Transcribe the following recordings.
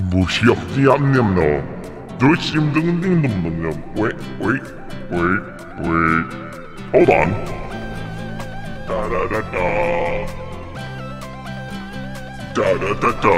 Wait. Hold on. Da da da da. Da da da da.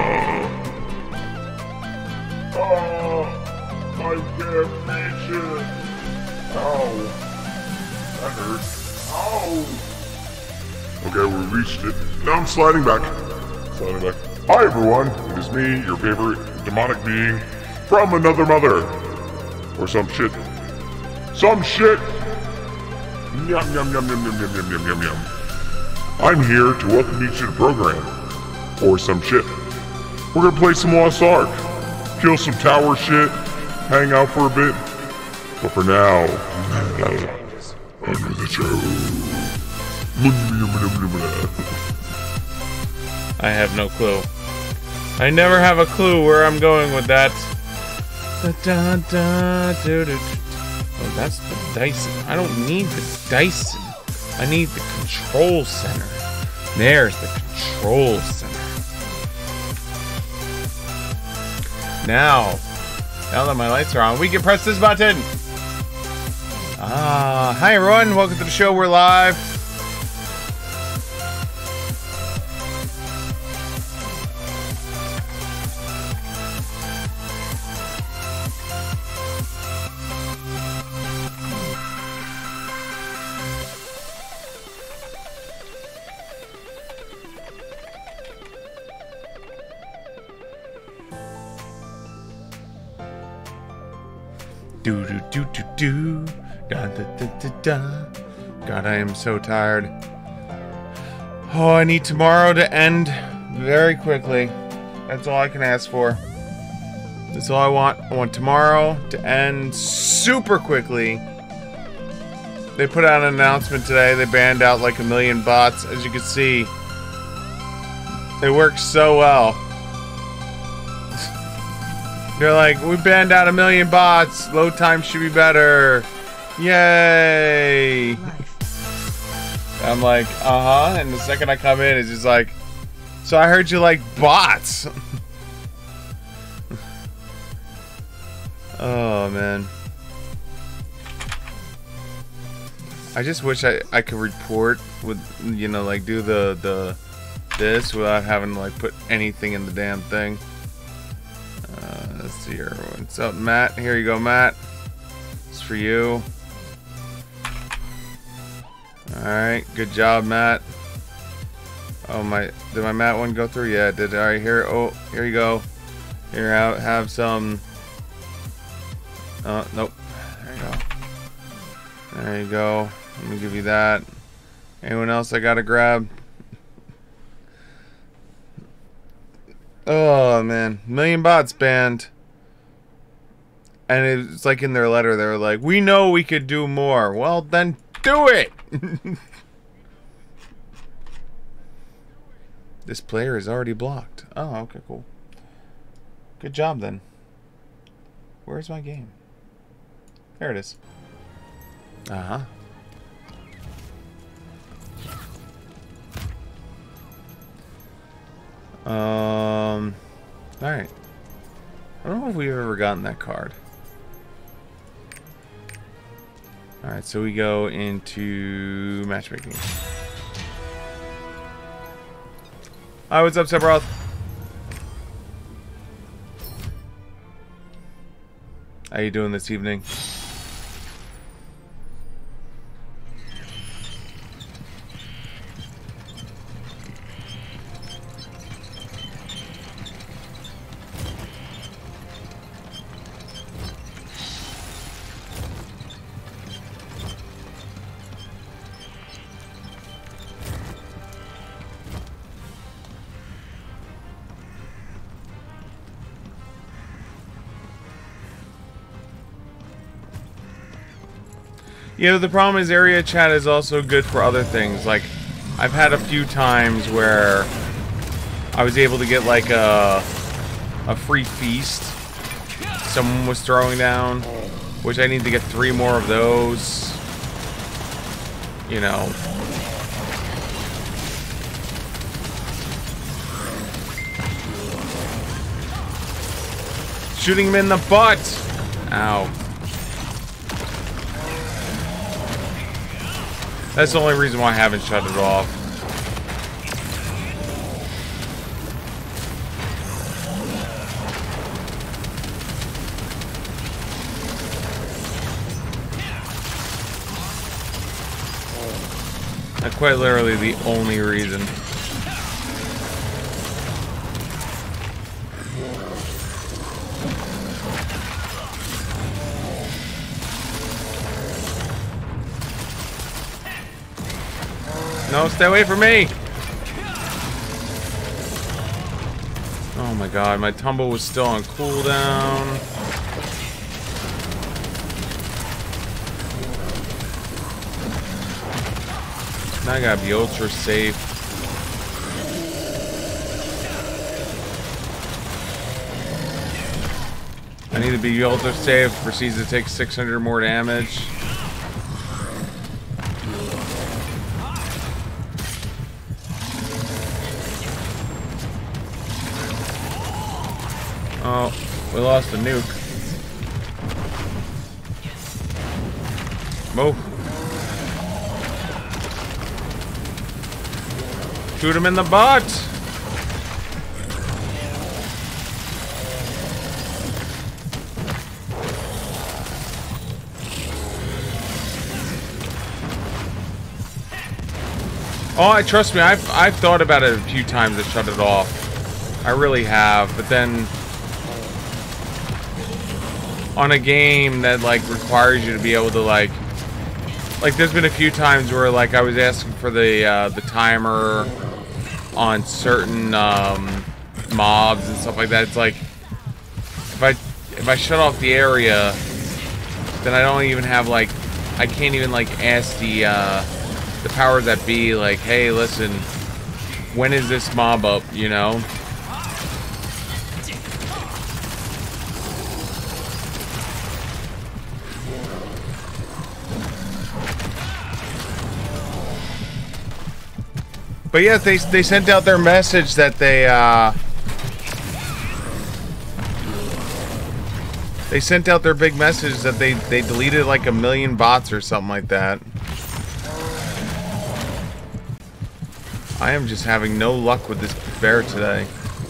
Oh, I can't reach it. Ow. That hurt. Ow. Okay, we reached it. Now I'm sliding back. Hi everyone, it is me, your favorite demonic being from another mother. Or some shit. Some shit! Yum yum yum yum yum yum yum yum yum yum. I'm here to welcome you to the program. Or some shit. We're gonna play some Lost Ark. Kill some tower shit. Hang out for a bit. But for now, under the show. I have no clue. I never have a clue where I'm going with that. Oh, that's the Dyson. I don't need the Dyson. I need the control center. There's the control center. Now that my lights are on, we can press this button. Hi everyone. Welcome to the show. We're live. God, I am so tired. Oh, I need tomorrow to end very quickly. That's all I can ask for. That's all I want. I want tomorrow to end super quickly. They put out an announcement today. They banned out like 1 million bots. As you can see, they work so well. They're like, we banned out 1 million bots. Load time should be better. Yay! I'm like, and the second I come in, it's just like, so I heard you like bots. Oh man, I just wish I could report with, you know, like do the this without having to like put anything in the damn thing. Let's see here. What's up, Matt? Here you go, Matt. It's for you. Alright, good job, Matt. Oh, did my Matt one go through? Yeah, it did. Alright, here you go. Here, have some. Nope. There you go. There you go. Let me give you that. Anyone else I gotta grab? Oh, man. 1 million bots banned. And it's like in their letter, they were like, we know we could do more. Well, then do it! This player is already blocked. Oh, okay, cool. Good job, then. Where's my game? There it is. Uh-huh. Alright. I don't know if we've ever gotten that card. Alright, so we go into matchmaking. Hi, what's up, Sephiroth? How you doing this evening? You know, the problem is area chat is also good for other things. Like, I've had a few times where I was able to get like a free feast someone was throwing down, which I need to get 3 more of those. You know. shooting him in the butt. Ow. That's the only reason why I haven't shut it off. That's quite literally the only reason. No, stay away from me! Oh my god, my tumble was still on cooldown. Now I gotta be ultra safe. I need to be ultra safe. Proceeds to take 600 more damage. Oh, we lost the nuke. Move. Shoot him in the butt! Oh, trust me, I've thought about it a few times to shut it off. I really have, but then on a game that like requires you to be able to like there's been a few times where like I was asking for the timer on certain mobs and stuff like that. It's like if I shut off the area, then I don't even have like I can't even like ask the powers that be like, hey, listen, when is this mob up, you know? But yeah, they sent out their message that they sent out their big message that they deleted like 1 million bots or something like that. I am just having no luck with this bear today.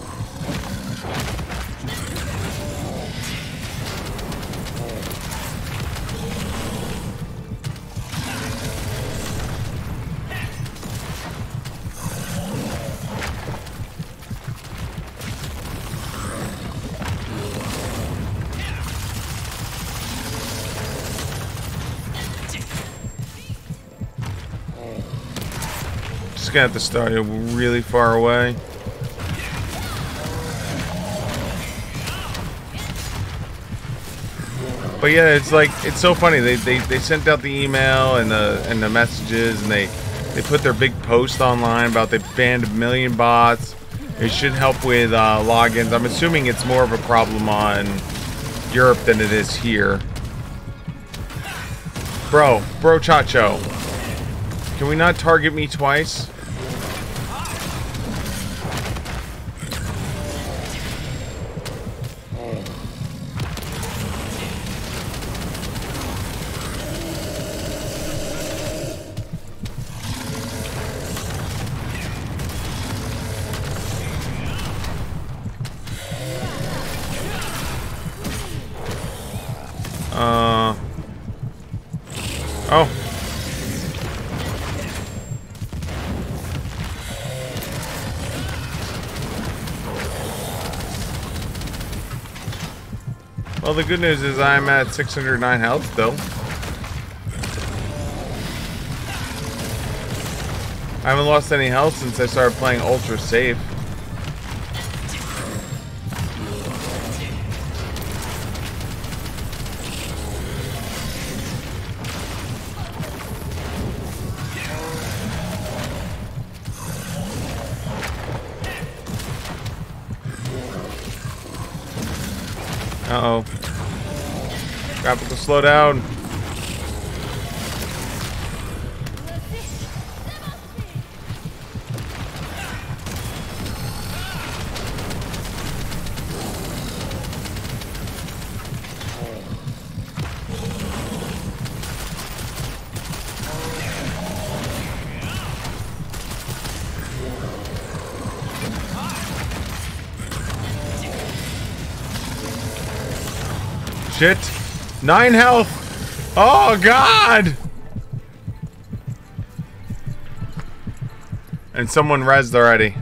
Gonna have to start it really far away. But yeah, it's like it's so funny. They sent out the email and the messages, and they put their big post online about they banned 1 million bots. It should help with logins. I'm assuming it's more of a problem on Europe than it is here. Bro Chacho, can we not target me twice? Oh. Well, the good news is I'm at 609 health still. I haven't lost any health since I started playing ultra safe. Uh-oh. Graphical slow down. Shit. 9 health. Oh, God. And someone rezzed already.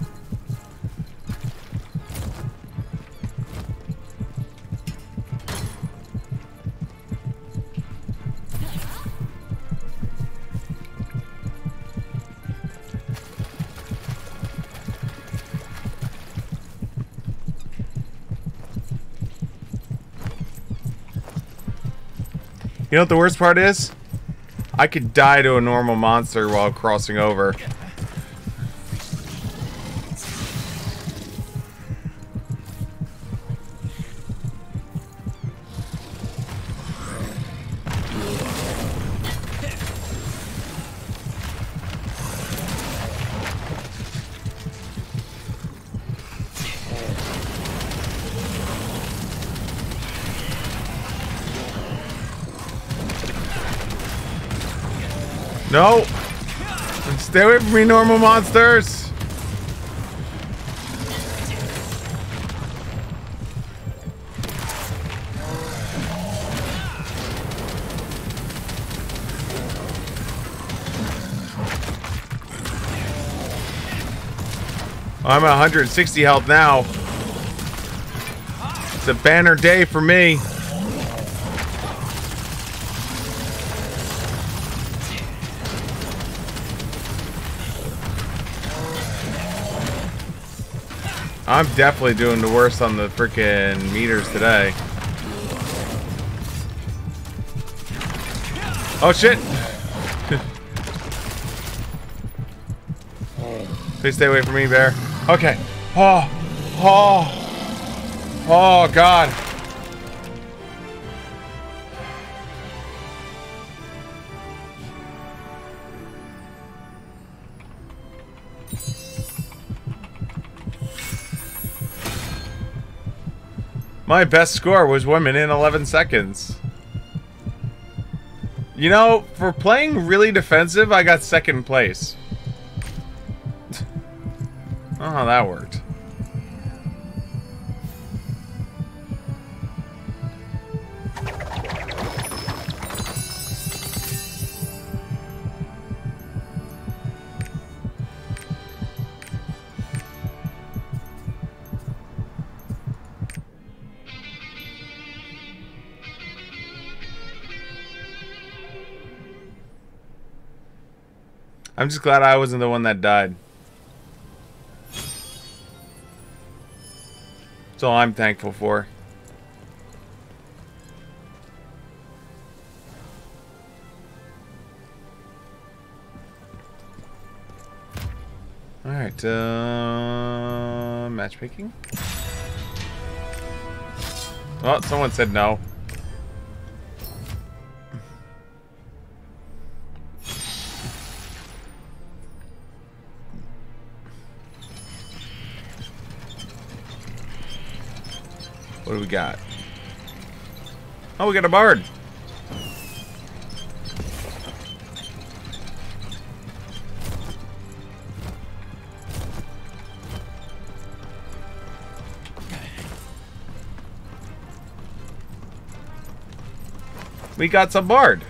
You know what the worst part is? I could die to a normal monster while crossing over. No! Stay away from me, normal monsters! I'm at 160 health now. It's a banner day for me. I'm definitely doing the worst on the freaking meters today. Oh shit! Please stay away from me, bear. Okay. Oh God. My best score was 1 minute and 11 seconds. You know, for playing really defensive, I got second place. I don't know how that worked. I'm just glad I wasn't the one that died. That's all I'm thankful for. Alright, matchmaking? Oh, someone said no. What do we got? Oh, we got a bard. We got some bard.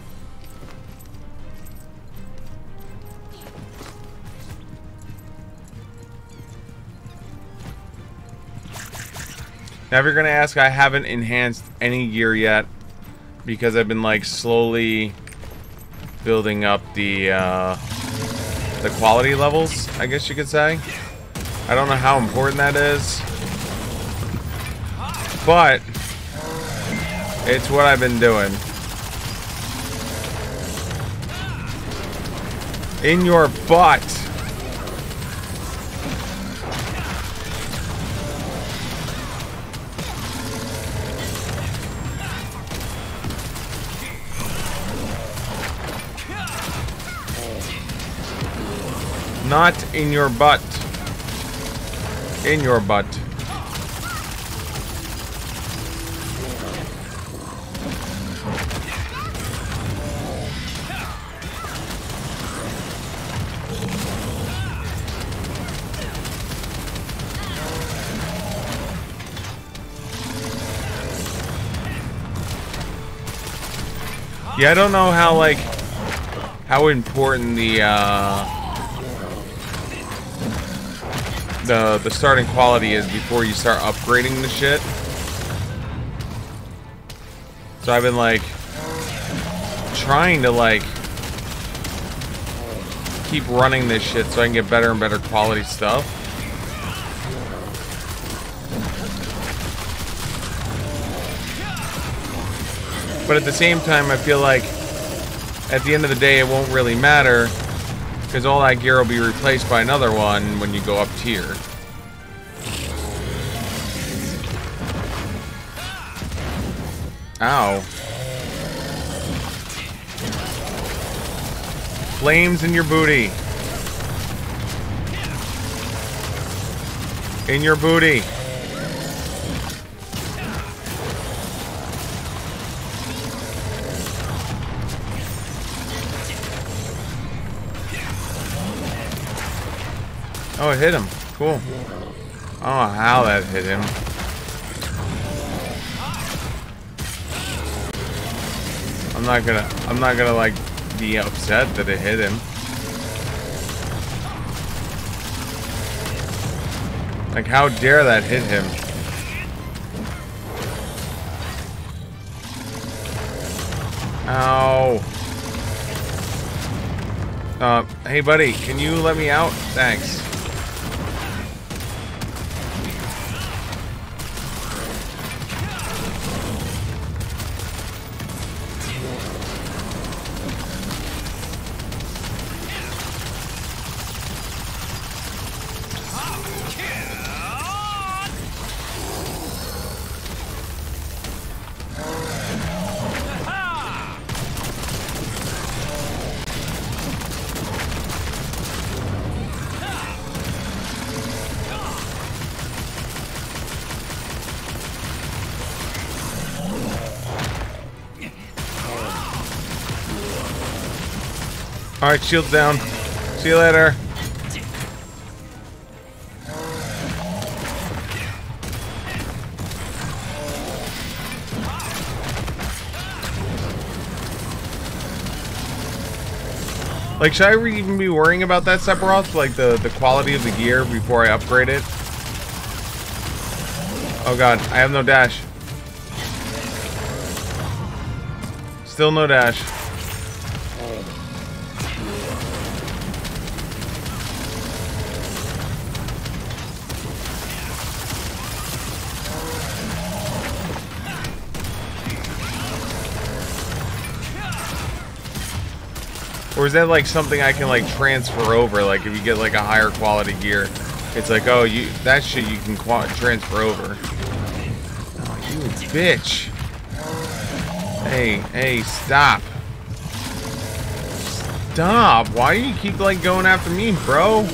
Now, if you're gonna ask, I haven't enhanced any gear yet because I've been like slowly building up the quality levels, I guess you could say. I don't know how important that is, but it's what I've been doing. In your butt. Not in your butt. In your butt. Yeah, I don't know how, like, how important the starting quality is before you start upgrading the shit. So I've been, like, trying to, like, keep running this shit so I can get better and better quality stuff. But at the same time, I feel like at the end of the day, it won't really matter because all that gear will be replaced by another one when you go up tier. Ow. Flames in your booty. In your booty. Oh, it hit him. Cool. I don't know how that hit him. I'm not gonna like be upset that it hit him. Like, how dare that hit him? Ow. Hey buddy, can you let me out? Thanks. Alright, shield's down. See you later. Like, should I even be worrying about that Sephiroth? Like, the quality of the gear before I upgrade it? Oh god, I have no dash. Still no dash. Or is that like something I can like transfer over? Like if you get like a higher quality gear, it's like, oh, that shit you can transfer over. Oh, you bitch! Hey, stop! Stop! Why do you keep like going after me, bro?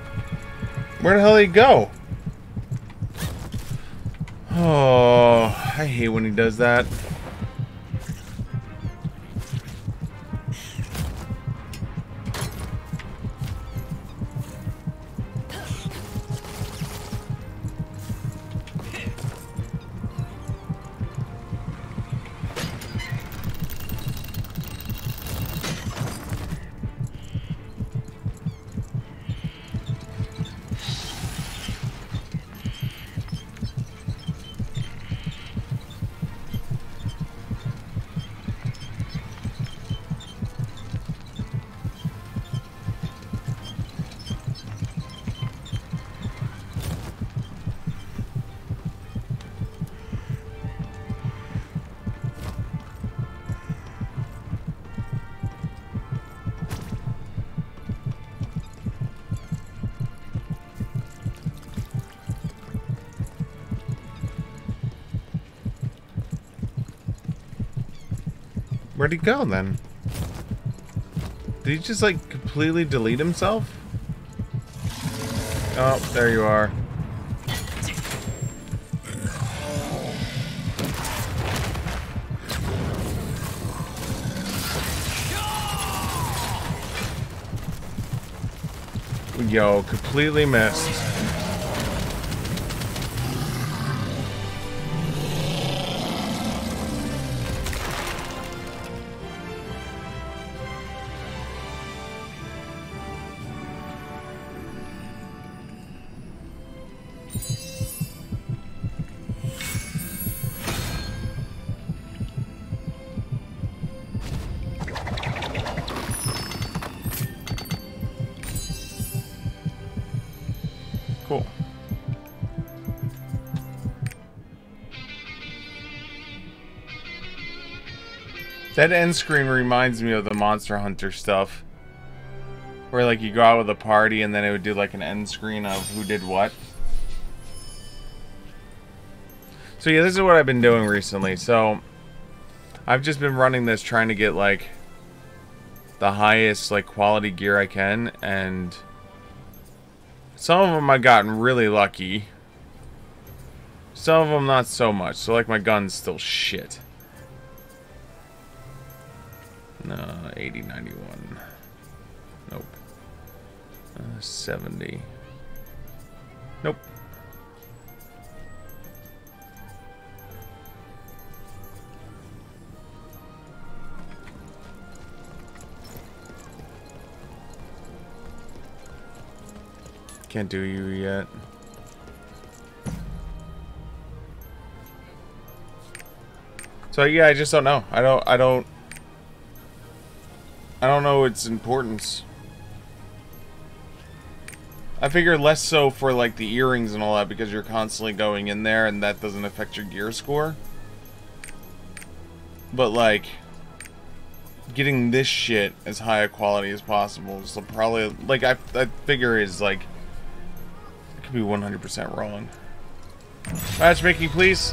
Where the hell did he go? Oh, I hate when he does that. Where'd he go then? Did he just like completely delete himself? Oh, there you are. Yo, completely missed. Cool. That end screen reminds me of the Monster Hunter stuff. Where like you go out with a party and then it would do like an end screen of who did what. So yeah, this is what I've been doing recently. So I've just been running this trying to get like the highest like quality gear I can, and some of them I've gotten really lucky. Some of them not so much. So like my gun's still shit. No, 80, 91. Nope. 70. Nope. Can't do you yet. So yeah, I just don't know. I don't know its importance. I figure less so for like the earrings and all that, because you're constantly going in there and that doesn't affect your gear score. But like getting this shit as high a quality as possible is probably like I figure is like it could be 100% wrong. Matchmaking, please.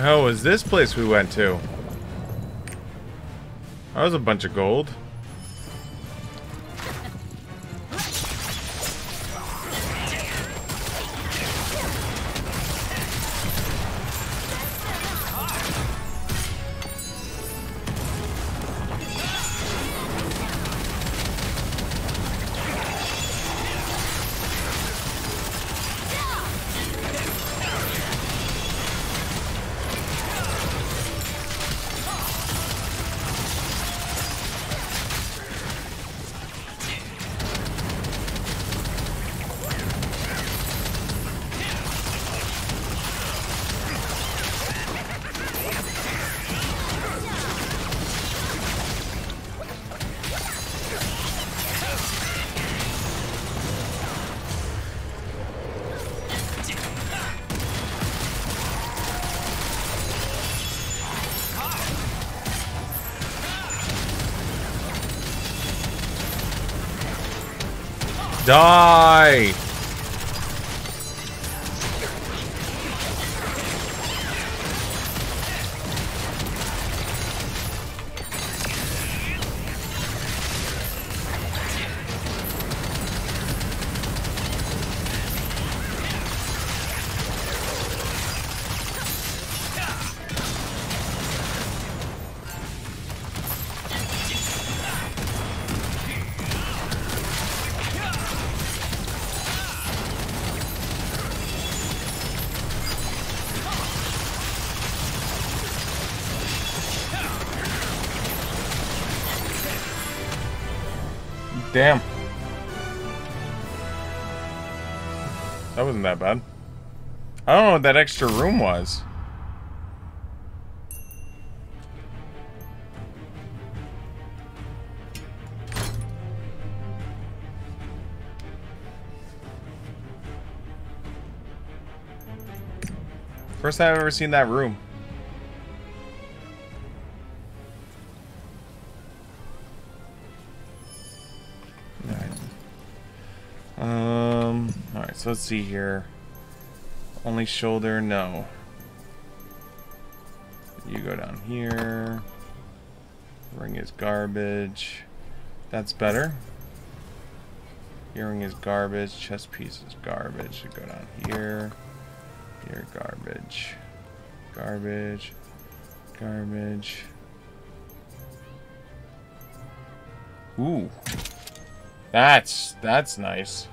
hell was this place we went to? That was a bunch of gold. Die! Damn. That wasn't that bad. I don't know what that extra room was. First time I've ever seen that room. Alright, so let's see here. Only shoulder, no. You go down here. Ring is garbage. That's better. Earring is garbage. Chest piece is garbage. You go down here. Here, garbage. Garbage. Garbage. Ooh. That's nice.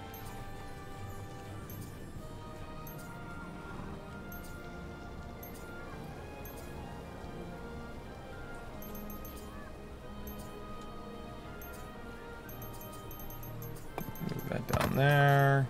Move that down there.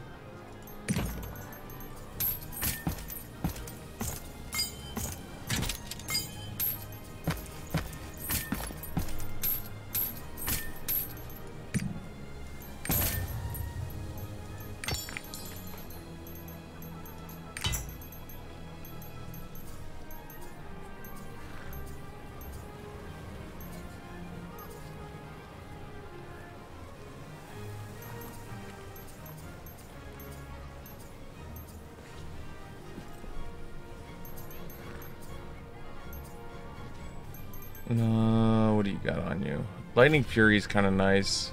What do you got on you? Lightning Fury is kind of nice.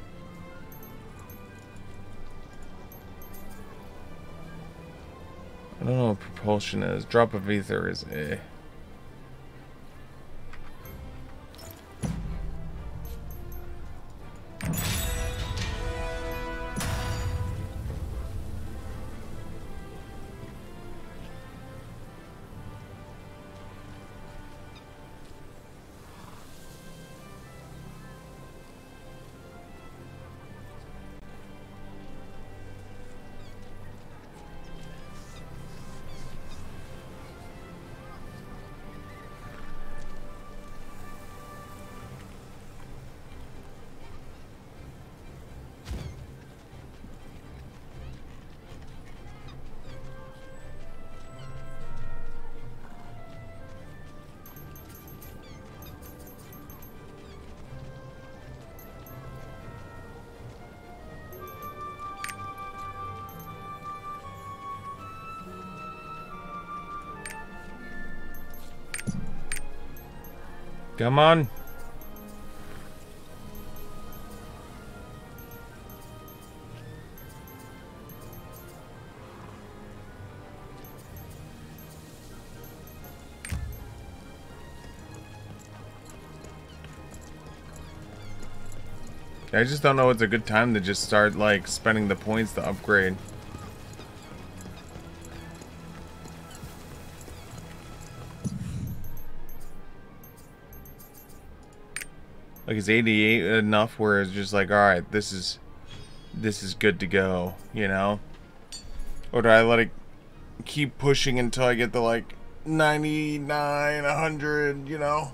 I don't know what propulsion is. Drop of ether is eh. Come on. I just don't know it's a good time to just start, like, spending the points to upgrade. Like, is 88 enough where it's just like, alright, this is good to go, you know? Or do I let it keep pushing until I get to, like, 99, 100, you know?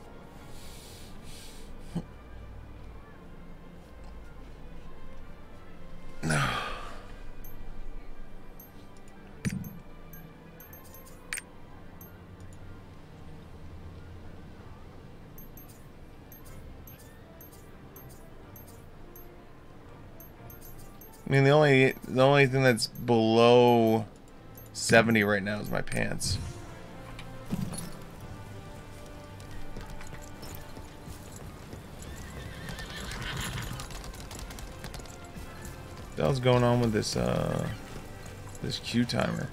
I mean, the only thing that's below 70 right now is my pants. What the hell's going on with this this Q timer?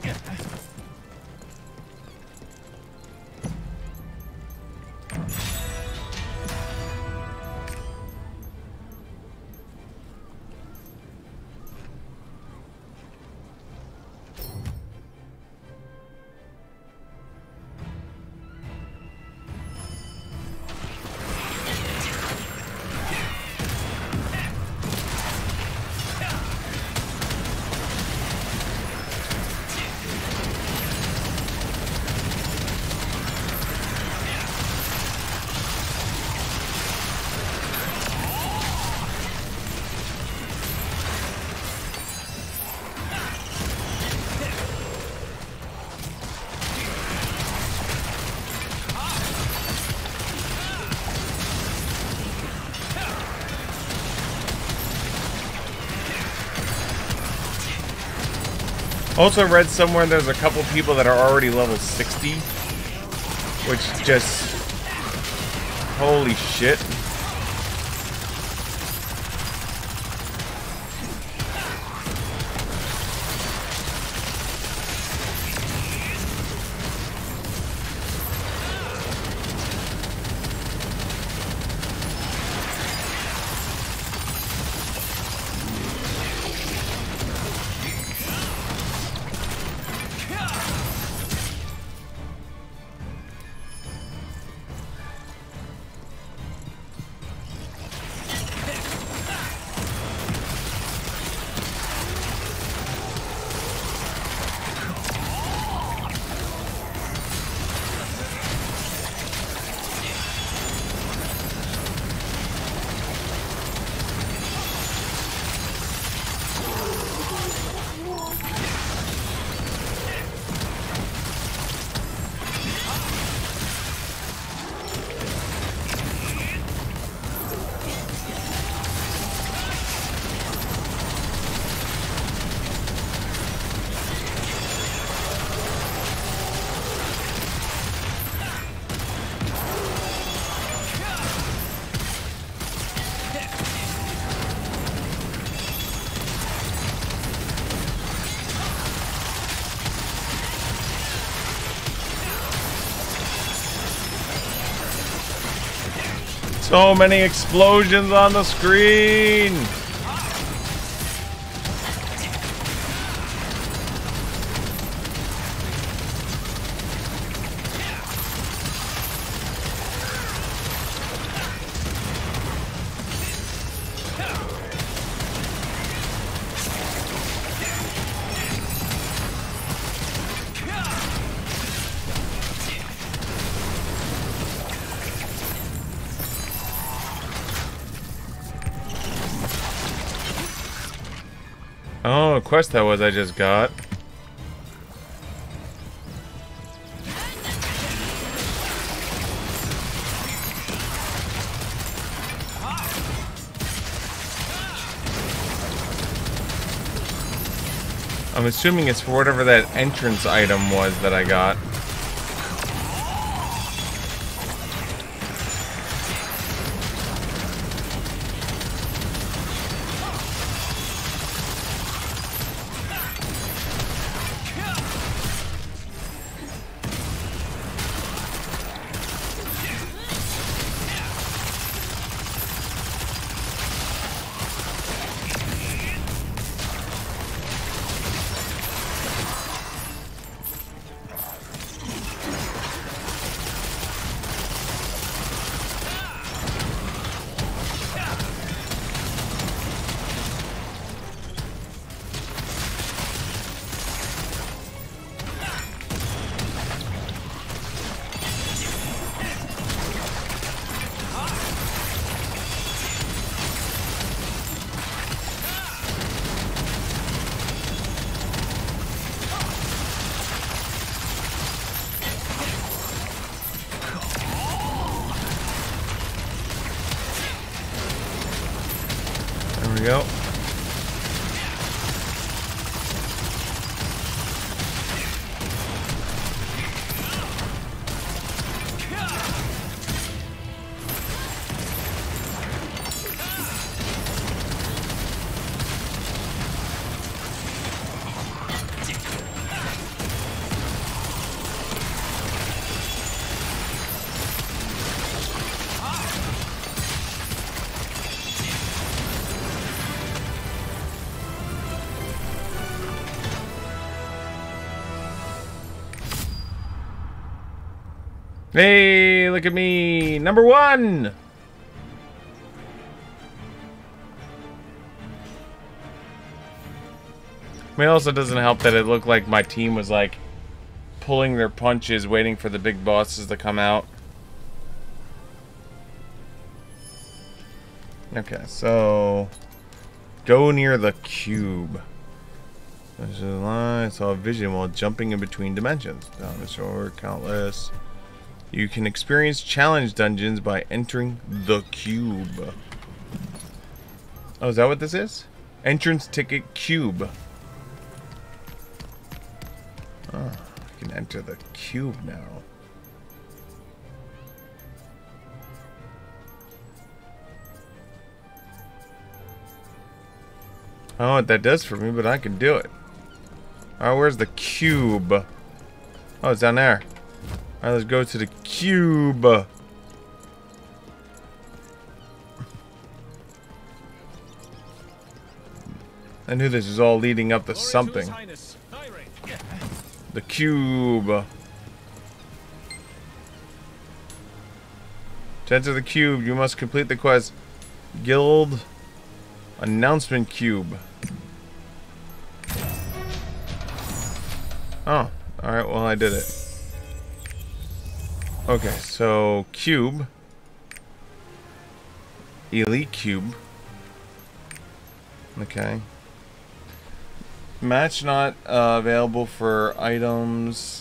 Also read somewhere there's a couple people that are already level 60, which just, holy shit. So many explosions on the screen! Oh, a quest that was I just got. I'm assuming it's for whatever that entrance item was that I got. go. Hey, look at me. Number 1. I mean, it also doesn't help that it looked like my team was like pulling their punches, waiting for the big bosses to come out. Okay, so go near the cube. I saw a vision while jumping in between dimensions. Down the shore, countless. You can experience challenge dungeons by entering the cube. Oh, is that what this is? Entrance ticket cube. Oh, I can enter the cube now. I don't know what that does for me, but I can do it. Alright, where's the cube? Oh, it's down there. Alright, let's go to the cube. I knew this was all leading up to something. The cube. To enter the cube, you must complete the quest Guild Announcement Cube. Oh, alright, well I did it. Okay, so cube. Elite cube. Okay. Match not available for items.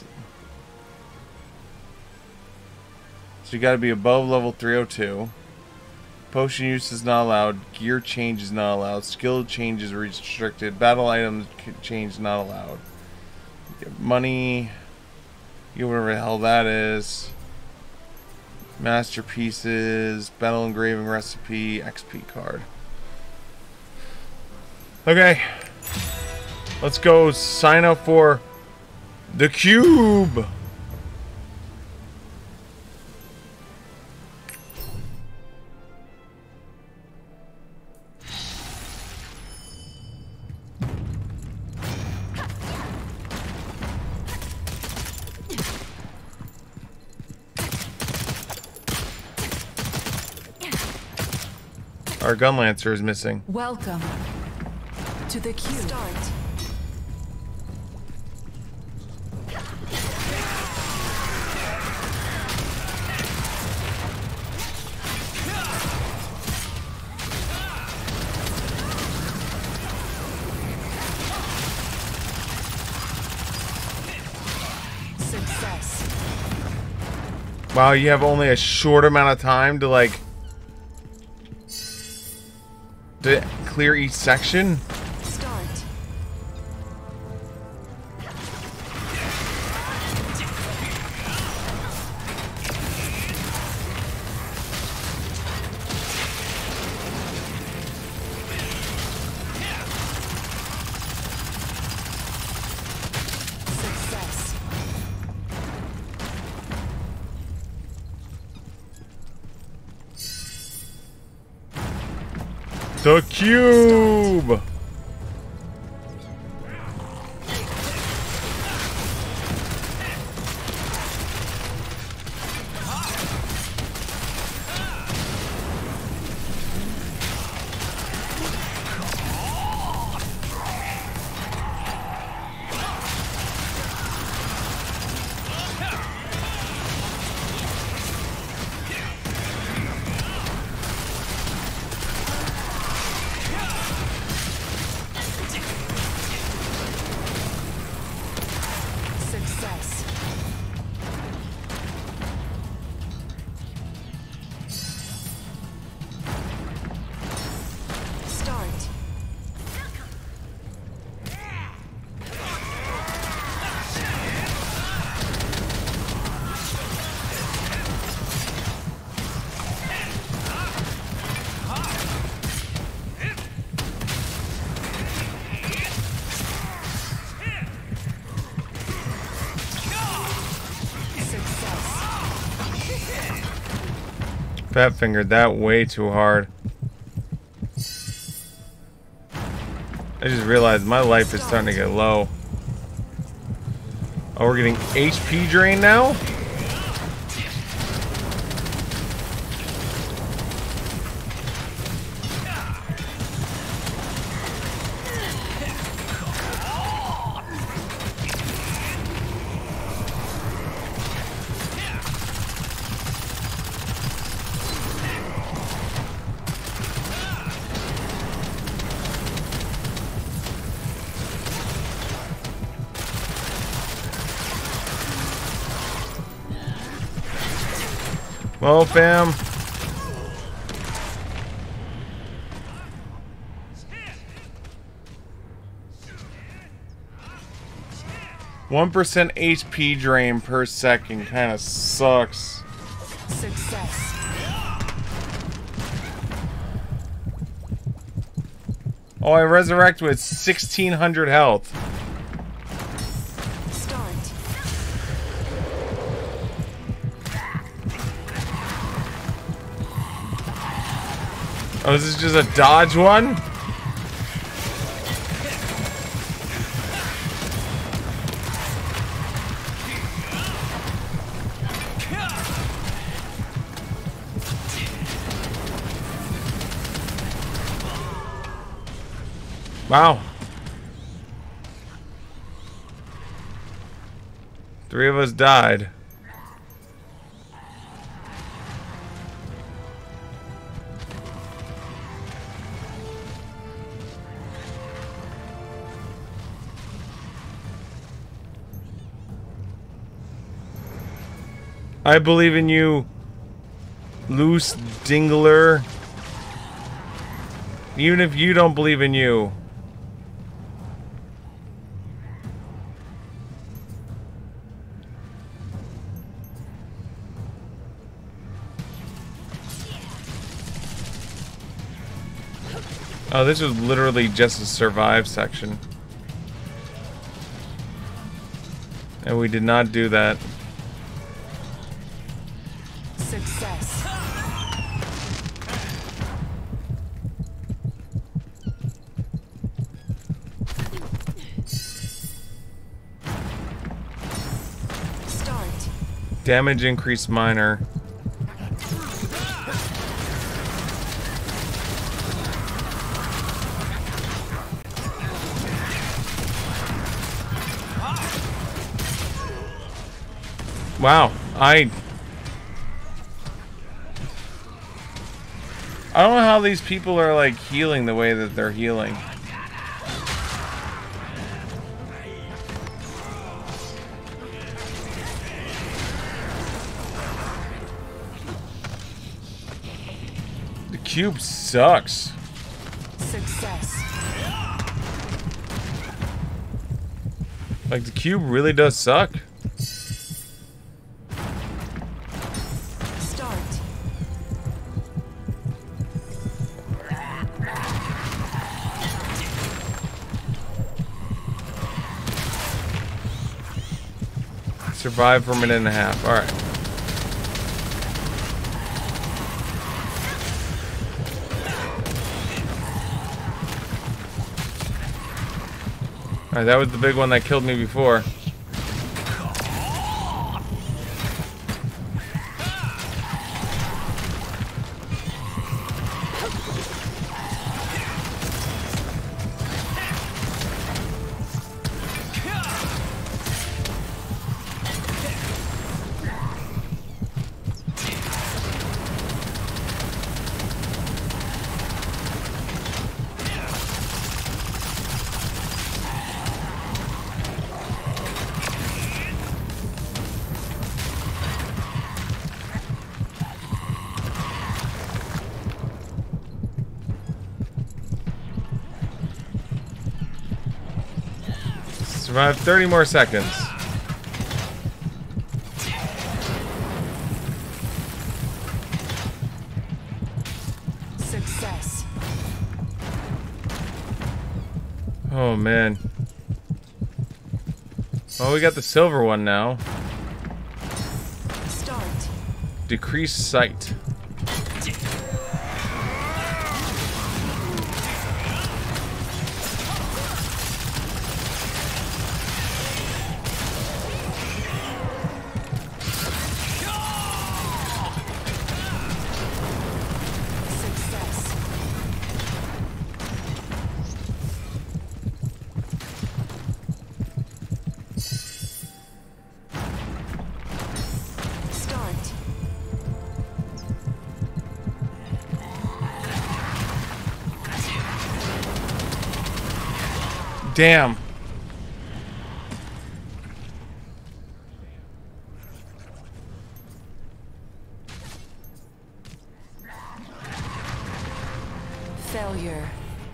So you gotta be above level 302. Potion use is not allowed. Gear change is not allowed. Skill change is restricted. Battle items change not allowed. Money. You whatever the hell that is. Masterpieces. Battle engraving recipe. XP card. Okay. Let's go sign up for the cube. Our gun lancer is missing. Welcome to the cube. Start. Success. Wow, you have only a short amount of time to like to clear each section? Start. Success. The cube! Success. Start. Fat fingered that way too hard. I just realized my life is starting to get low. Oh, we're getting HP drain now? Well, fam. %1 HP drain per second kind of sucks. Success. Oh, I resurrect with 1600 health. Start. Oh, is this just a dodge one? Wow. 3 of us died. I believe in you, Loose Dingler. Even if you don't believe in you. Oh, this was literally just a survive section. And we did not do that. Success. Start. Damage increase minor. Wow, I don't know how these people are like healing the way that they're healing. The cube sucks. Success. Like the cube really does suck. Start. Survive for a minute and a half. Alright. Alright, that was the big one that killed me before. Survive 30 more seconds. Success. Oh man. Oh, we got the silver one now. Start. Decrease sight. Damn. Failure.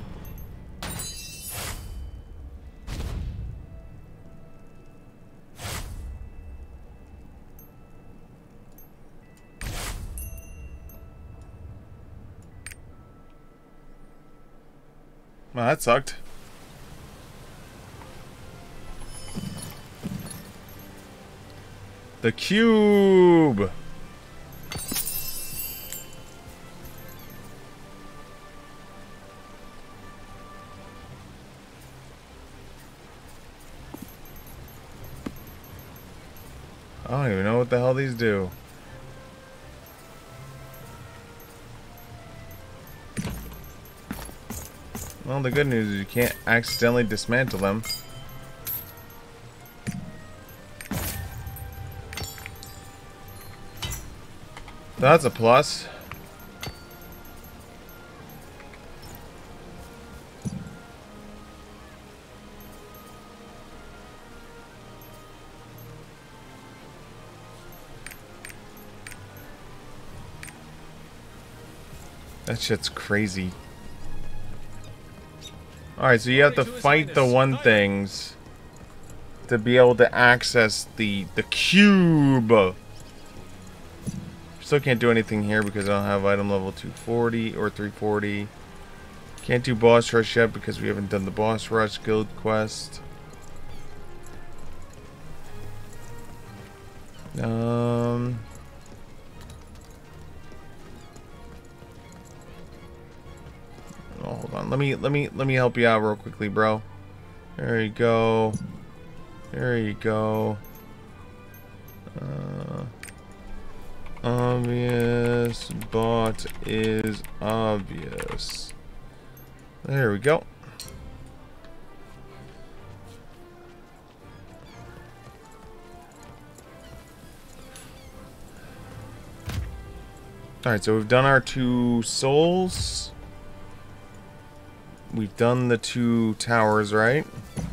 Well, that sucked. The cube. I don't even know what the hell these do. Well, the good news is you can't accidentally dismantle them. That's a plus. That shit's crazy. Alright, so you have to fight the one things to be able to access the cube. Still can't do anything here because I don't have item level 240 or 340. Can't do boss rush yet because we haven't done the boss rush guild quest. Oh, hold on. Let me help you out real quickly, bro. There you go. There you go. Obvious, but is obvious. There we go. Alright, so we've done our 2 souls. We've done the 2 towers, right?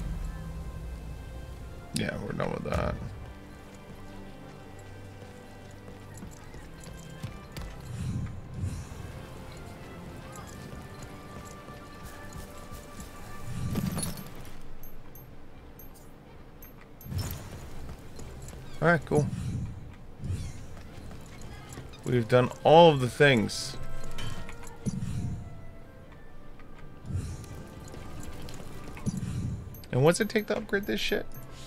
Yeah, we're done with that. Alright, cool. We've done all of the things. And what's it take to upgrade this shit?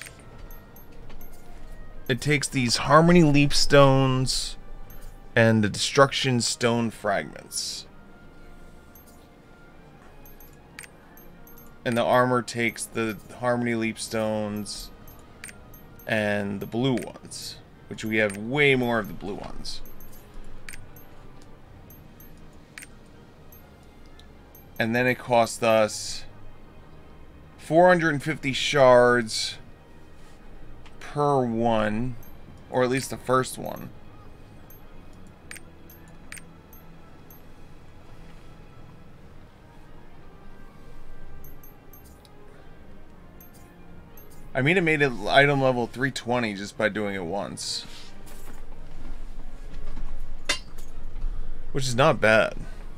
It takes these Harmony Leap Stones and the Destruction Stone Fragments. And the armor takes the Harmony Leap Stones and the blue ones, which we have way more of the blue ones. And then it cost us 450 shards per one, or at least the first one. I mean, it made it item level 320 just by doing it once, which is not bad.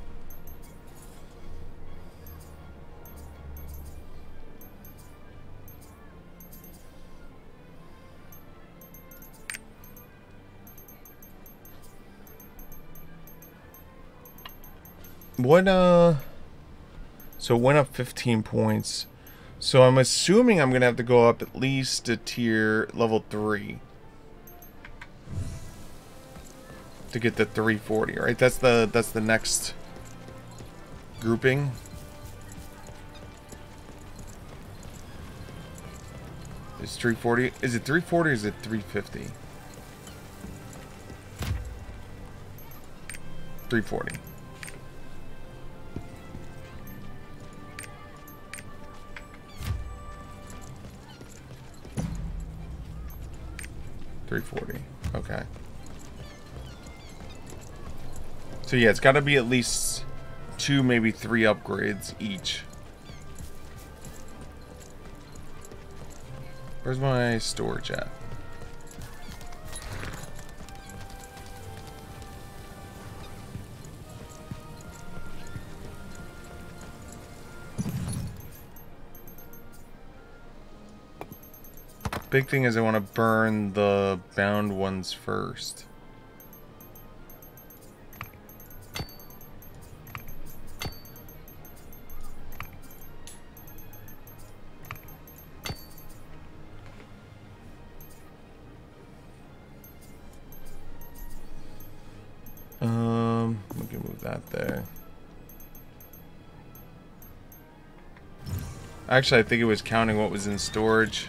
What, so it went up 15 points. So I'm assuming I'm gonna have to go up at least to tier level 3 to get the 340, right? That's the next grouping. Is 340? Is it 340 or is it 350? 340. Okay. So yeah, it's got to be at least 2, maybe 3 upgrades each. Where's my storage at? Big thing is I want to burn the bound ones first. We can move that there. Actually, I think it was counting what was in storage.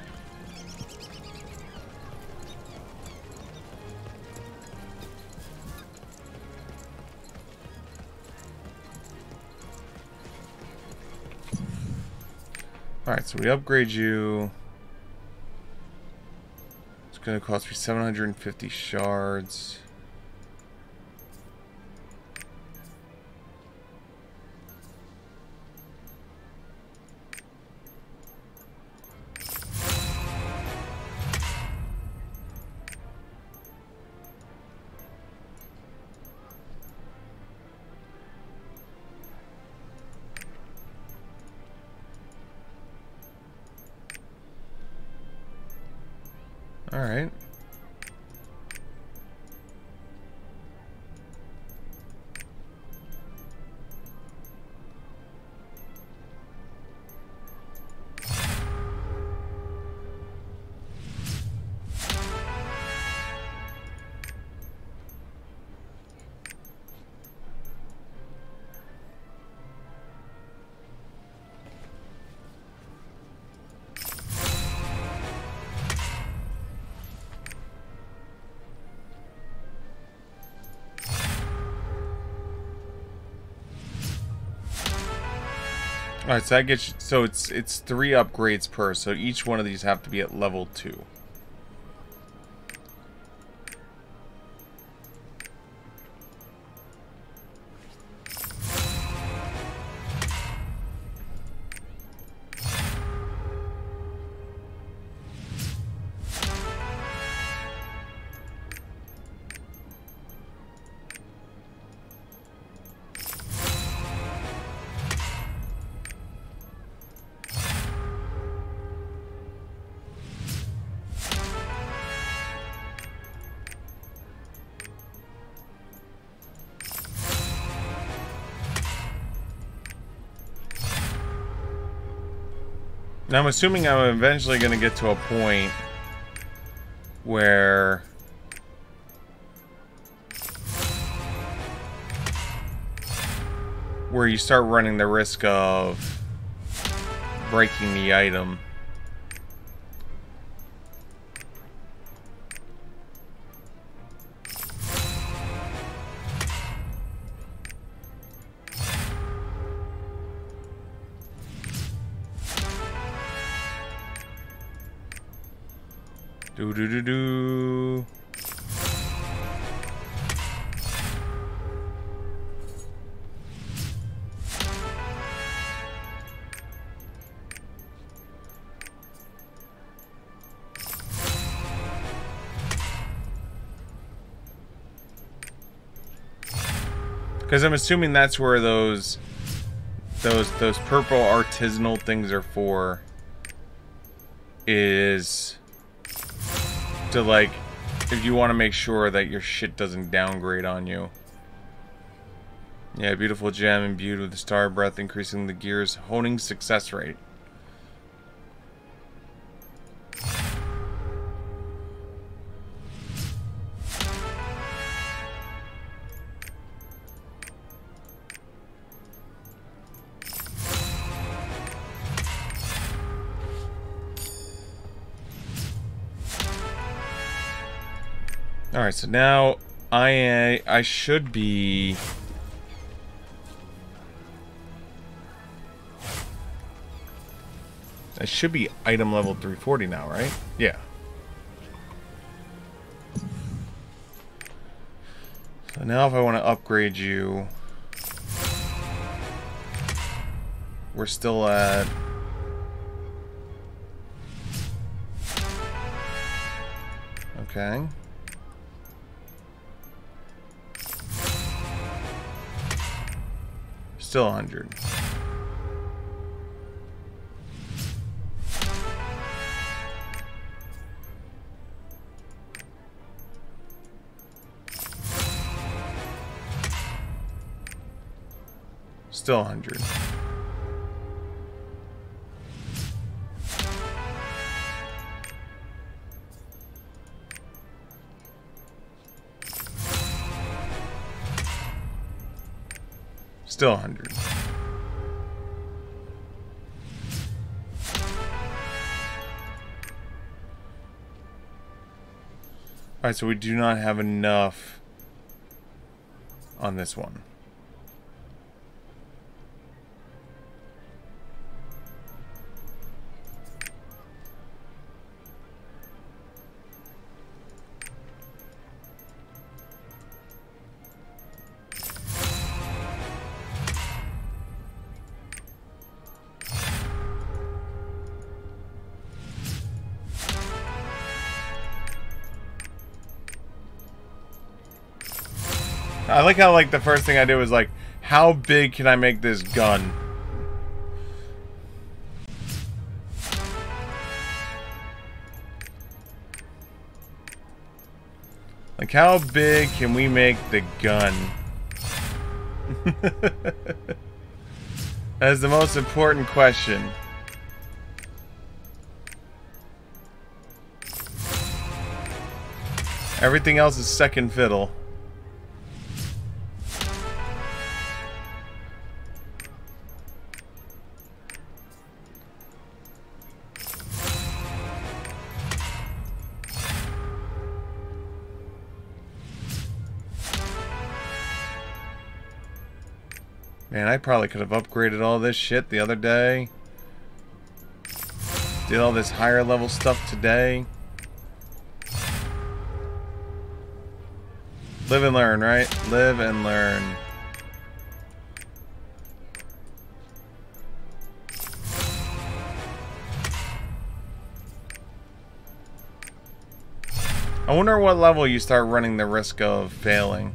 Alright, so we upgrade you. It's going to cost me 750 shards. All right. Alright, so that gets you, so it's 3 upgrades per, so each one of these have to be at level 2. Now I'm assuming I'm eventually going to get to a point where you start running the risk of breaking the item. Do. Because I'm assuming that's where those purple artisanal things are for. Is to, like, if you want to make sure that your shit doesn't downgrade on you. Yeah, beautiful gem imbued with the star breath, increasing the gear's honing success rate. Alright, so now I should be... I should be item level 340 now, right? Yeah. So now if I want to upgrade you... We're still at... Okay. Still 100. Still 100. Still 100. Alright, so we do not have enough on this one. I like how, like, the first thing I did was, like, how big can I make this gun? Like, how big can we make the gun? That is the most important question. Everything else is second fiddle. Man, I probably could have upgraded all this shit the other day. Did all this higher level stuff today. Live and learn, right? Live and learn. I wonder what level you start running the risk of failing.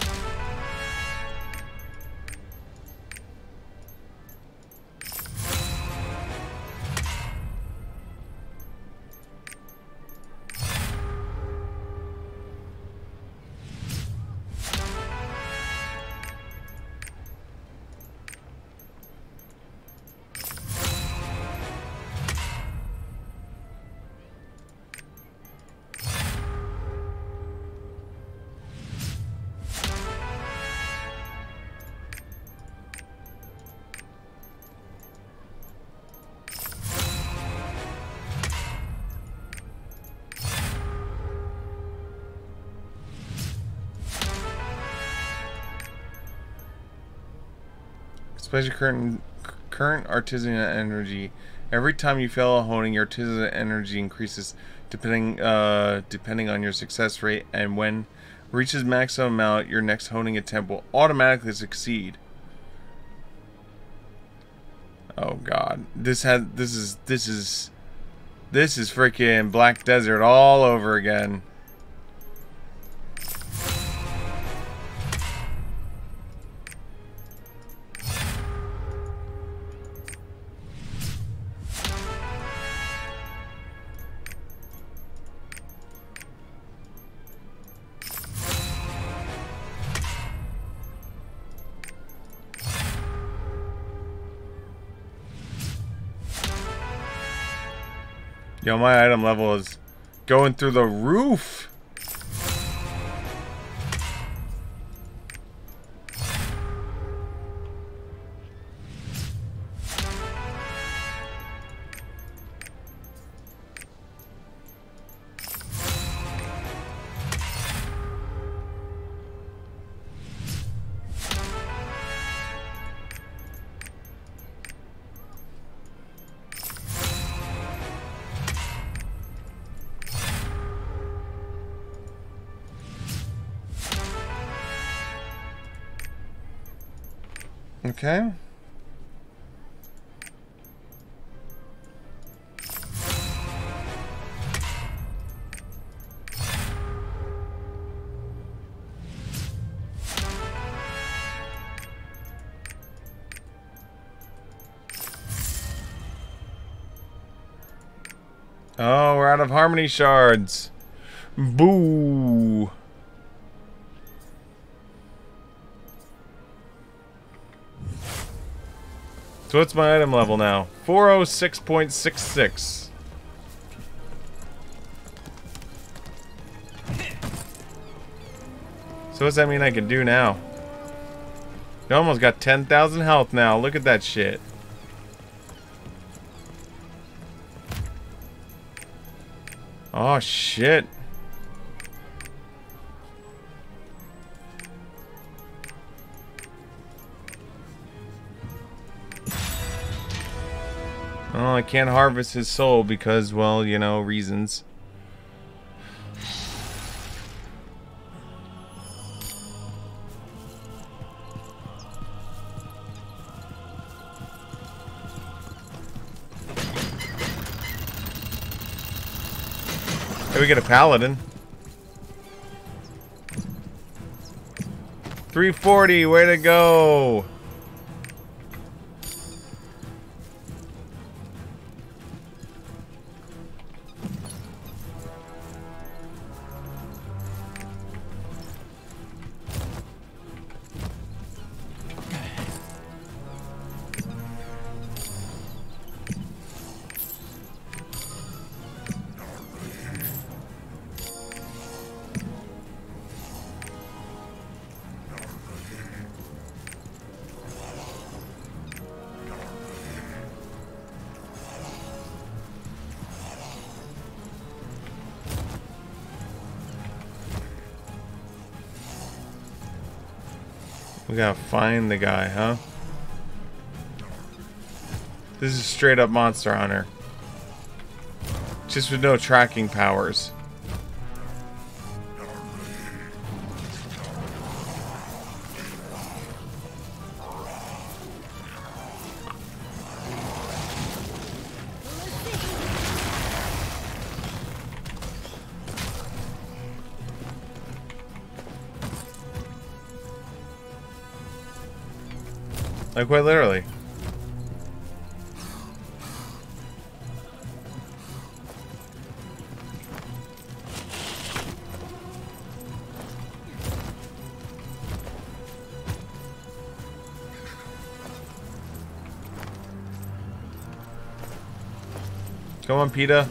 Especially current artisan energy. Every time you fail a honing, your artisan energy increases depending on your success rate, and when reaches maximum amount, your next honing attempt will automatically succeed. Oh god. This is freaking Black Desert all over again. Yo, my item level is going through the roof. Okay. Oh, we're out of harmony shards. Boo. So what's my item level now? 406.66. So what's that mean I can do now? You almost got 10,000 health now. Look at that shit. Oh shit. Oh, I can't harvest his soul because, well, you know, reasons. Hey, we get a paladin. 340, way to go! We gotta find the guy, huh? This is straight up Monster Hunter. Just with no tracking powers. Like, quite literally. Come on, PETA.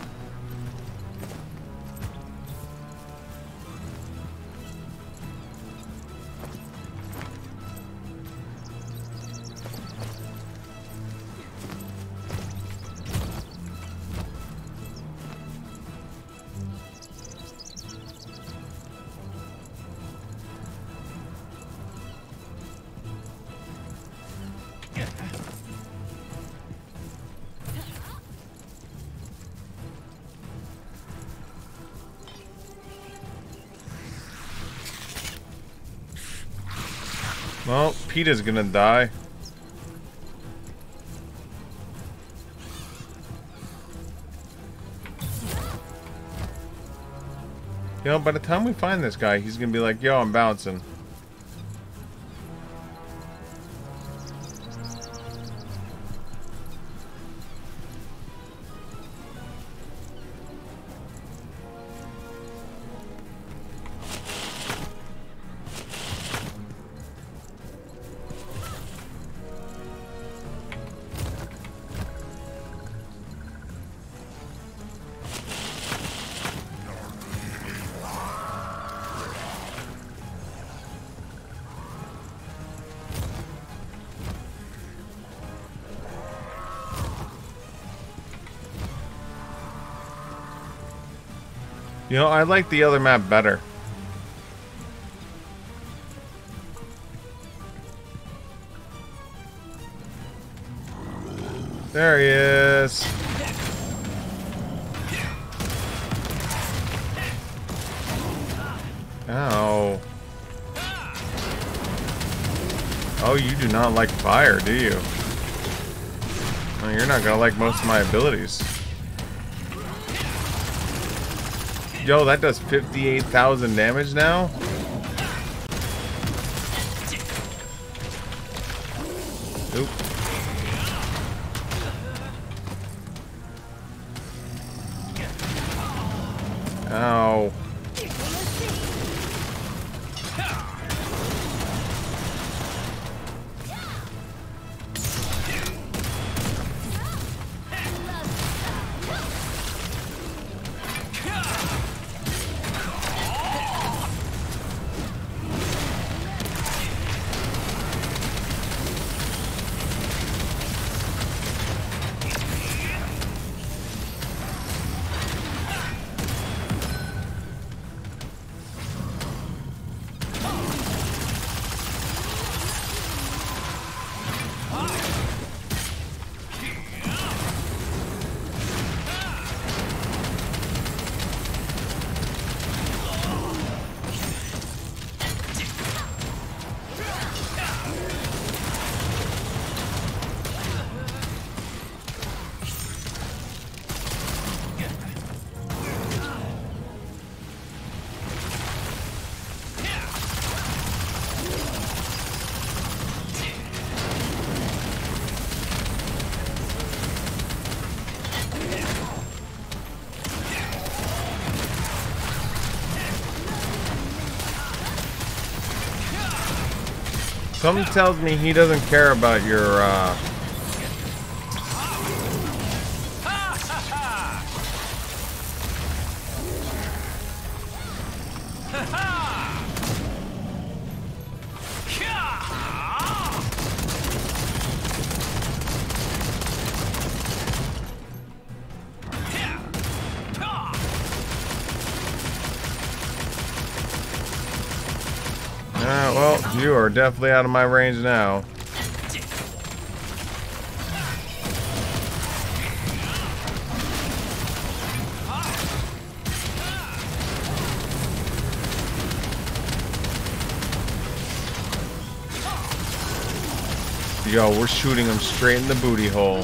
Well, PETA's gonna die. You know, by the time we find this guy, he's gonna be like, yo, I'm bouncing. You know, I like the other map better. There he is. Ow. Oh, you do not like fire, do you? Well, you're not gonna like most of my abilities. Yo, that does 58,000 damage now? Oop. Ow. Something tells me he doesn't care about your, well, you are definitely out of my range now. Yo, we're shooting him straight in the booty hole.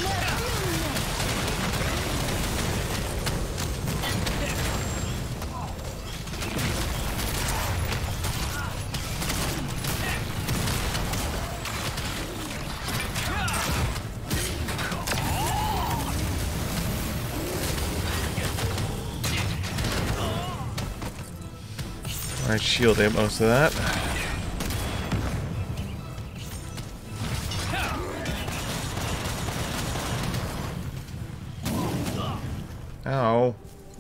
My shield ate most of that. Ow.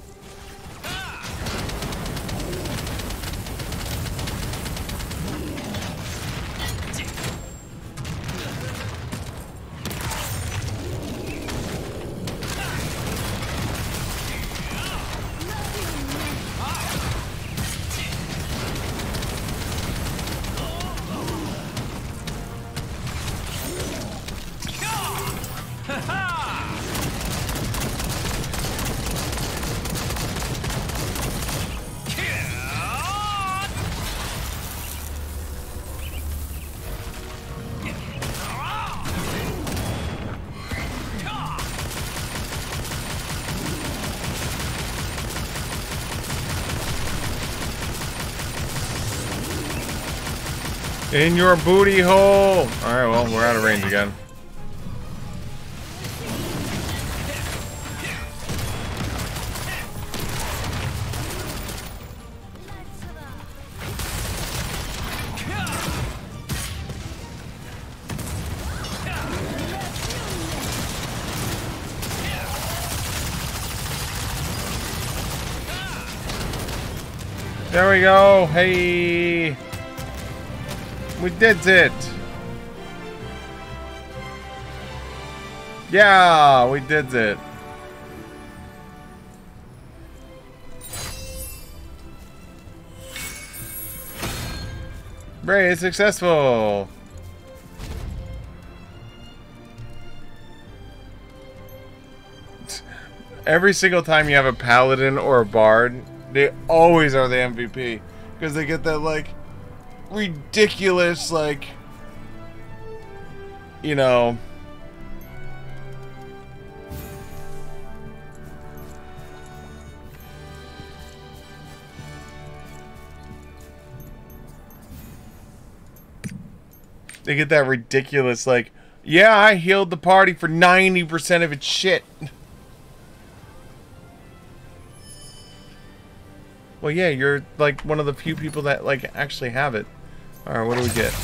In your booty hole! Alright, well, we're out of range again. There we go! Hey! We did it! Yeah, we did it. Raid successful! Every single time you have a paladin or a bard, they always are the MVP. Because they get that, like, ridiculous, like, you know, they get that ridiculous, like, yeah, I healed the party for 90% of its shit. Well, yeah, you're like one of the few people that like actually have it. All right, what do we get?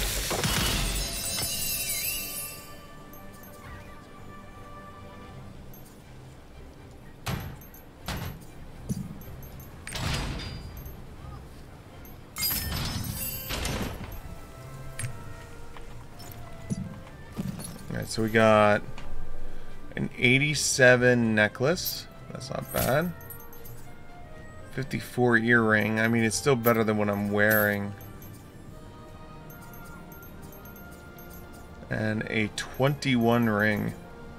All right, so we got an 87 necklace. That's not bad. 54 earring. I mean, it's still better than what I'm wearing. And a 21 ring.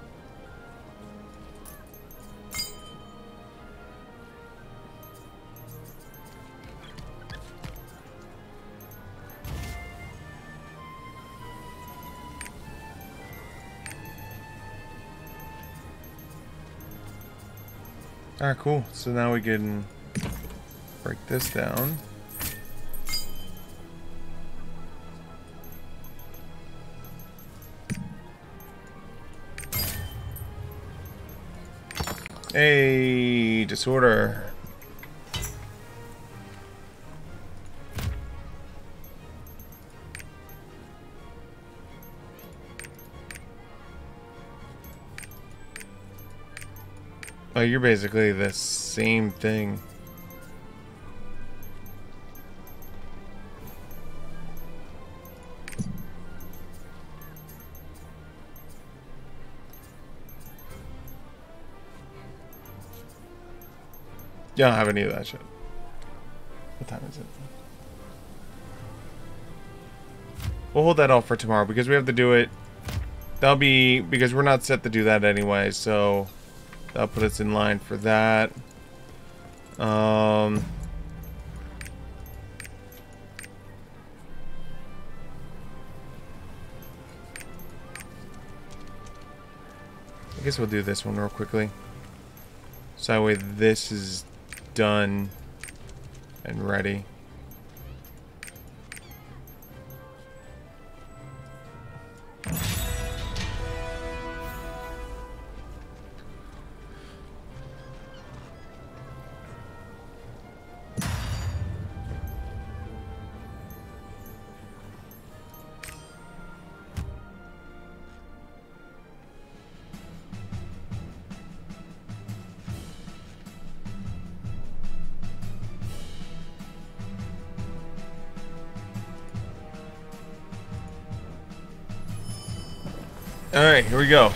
Alright, cool. So now we can break this down. Hey, disorder. Oh, you're basically the same thing. You don't have any of that shit. What time is it? We'll hold that off for tomorrow because we have to do it. That'll be because we're not set to do that anyway, so that'll put us in line for that. I guess we'll do this one real quickly. So that way this is done and ready. Alright, here we go.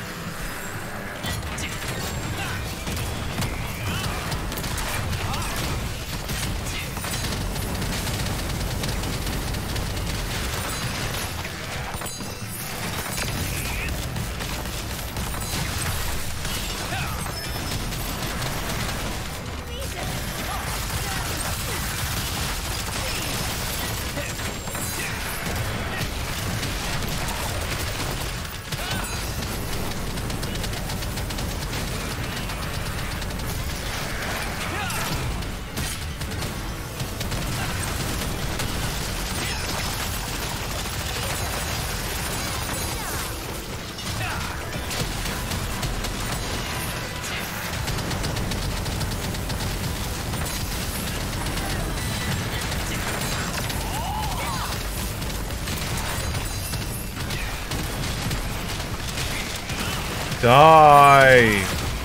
Die!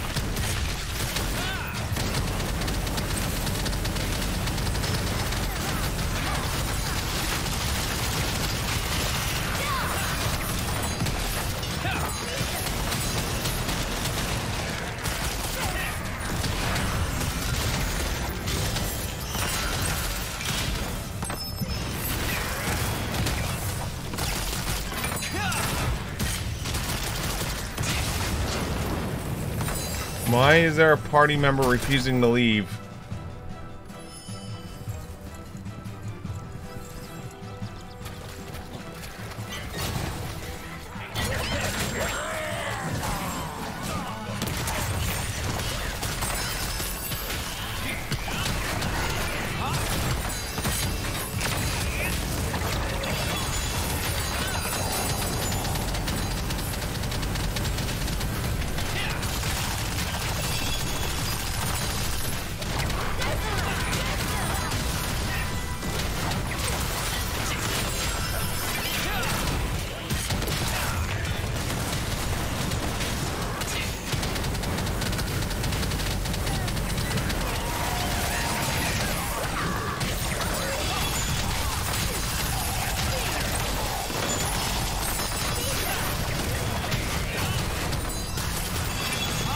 Why is there a party member refusing to leave?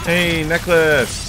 Hey, necklace!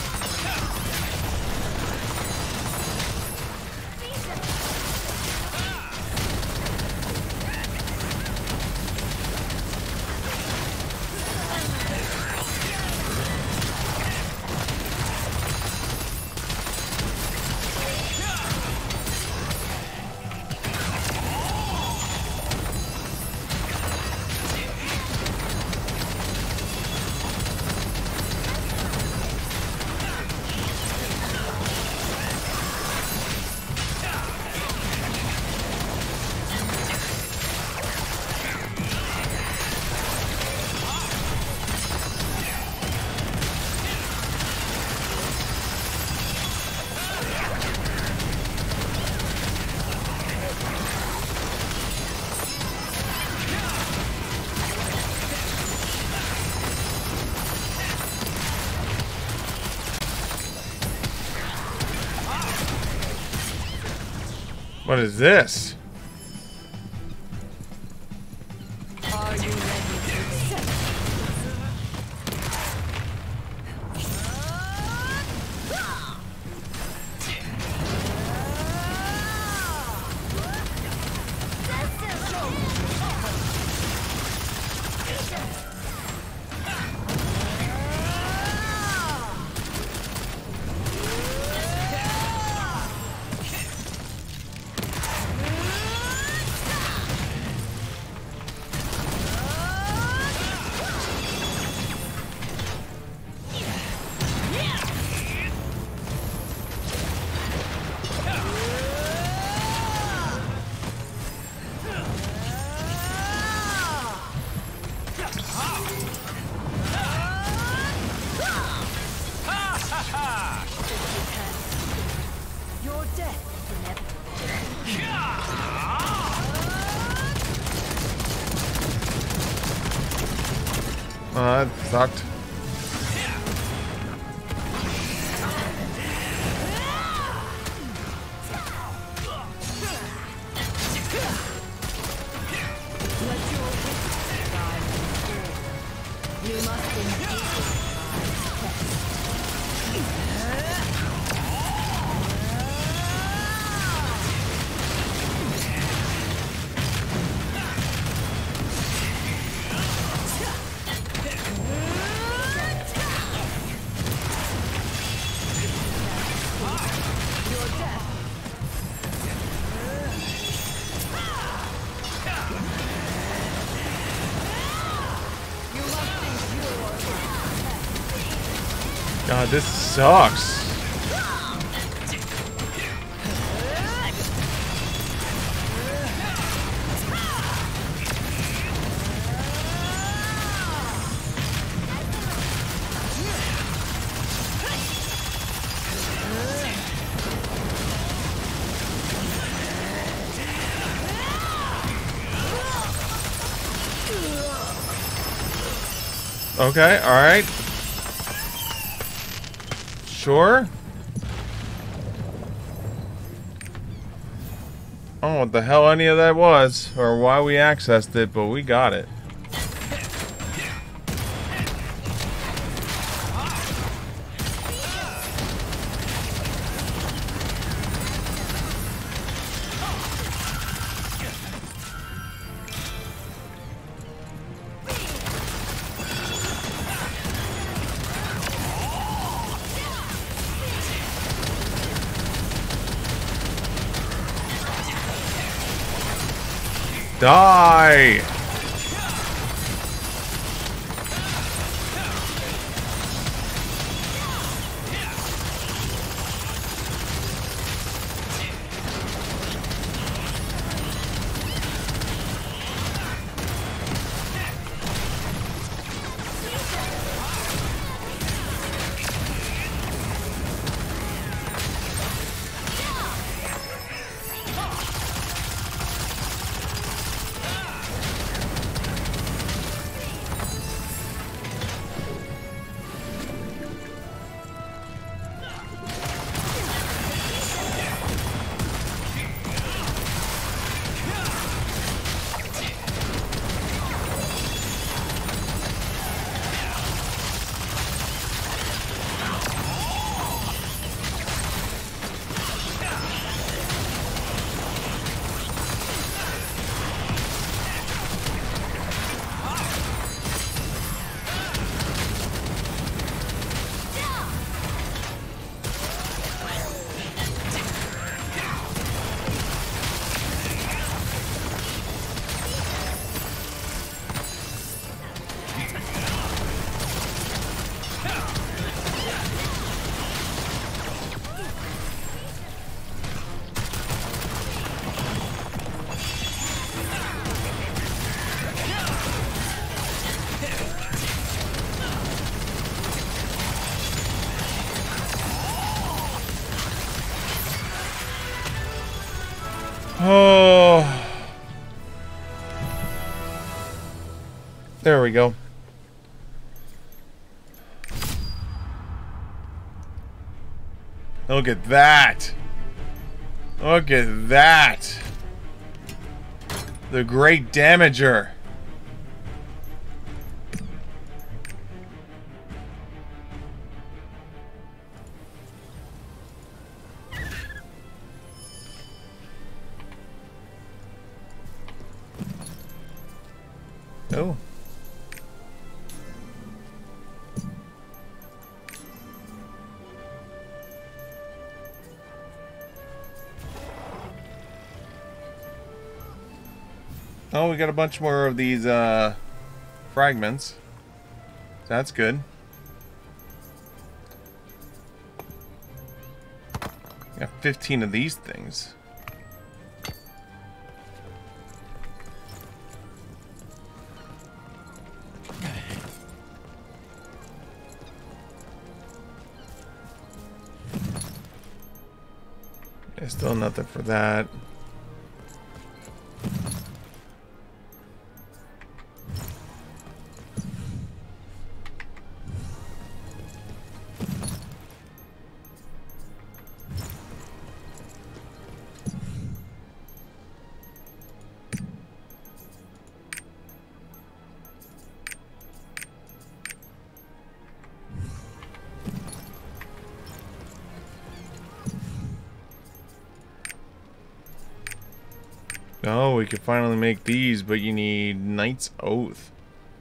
What is this? Are you ready to accept? Your death inevitable. That sucked. Let your wits guide you. You must indeed God, this sucks. Okay, alright. Sure. I don't know what the hell any of that was, or why we accessed it, but we got it. Die! Oh. There we go. Look at that. Look at that. The Great Damager. Oh. Oh, we got a bunch more of these fragments. That's good. Got 15 of these things. There's still nothing for that. Oh, we could finally make these, but you need Knight's Oath.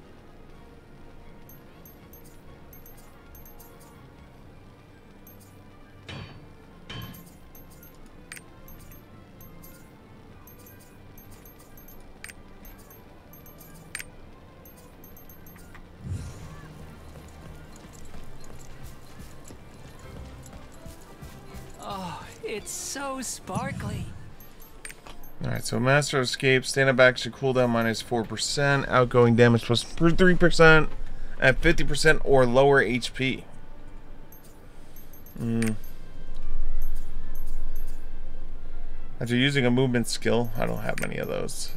Oh, it's so sparkly. Alright, so Master Escape, stand up action cooldown minus 4%, outgoing damage plus 3% at 50% or lower HP. After using a movement skill, I don't have many of those.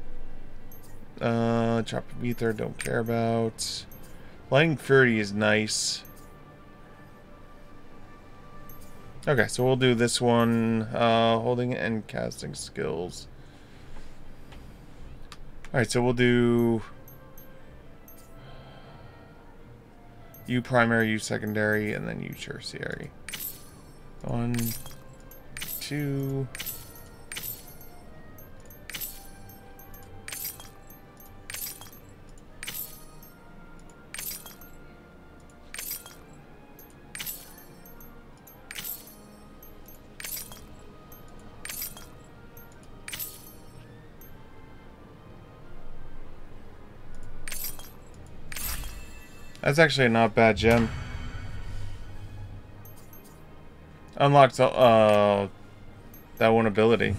Drop of Ether, don't care about. Lightning Fury is nice. Okay, so we'll do this one, holding and casting skills. Alright, so we'll do you primary, you secondary, and then you tertiary. 1, 2... That's actually a not bad gem. Unlocks that one ability.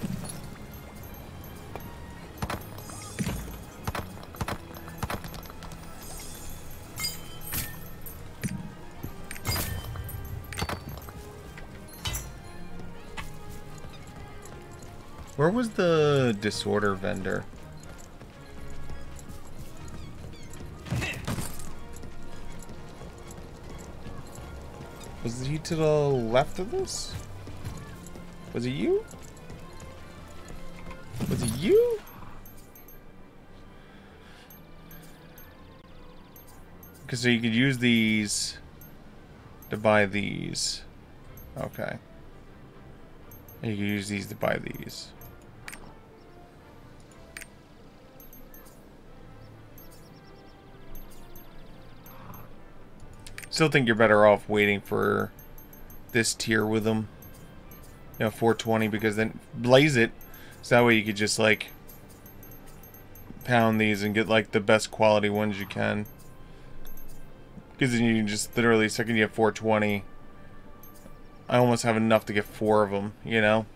Where was the disorder vendor? Was he to the left of this? Was it you? Was it you? Okay, so you could use these to buy these. Okay. And you could use these to buy these. Still think you're better off waiting for this tier with them. You know, 420, because then blaze it. So that way you could just like pound these and get like the best quality ones you can. Because then you can just literally, second you have 420, I almost have enough to get 4 of them, you know?